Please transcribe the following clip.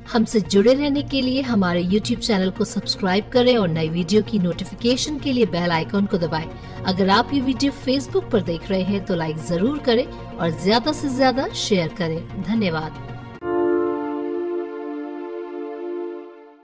हमसे जुड़े रहने के लिए हमारे YouTube चैनल को सब्सक्राइब करें और नई वीडियो की नोटिफिकेशन के लिए बेल आइकॉन को दबाएं। अगर आप ये वीडियो Facebook पर देख रहे हैं तो लाइक जरूर करें और ज्यादा से ज्यादा शेयर करें। धन्यवाद।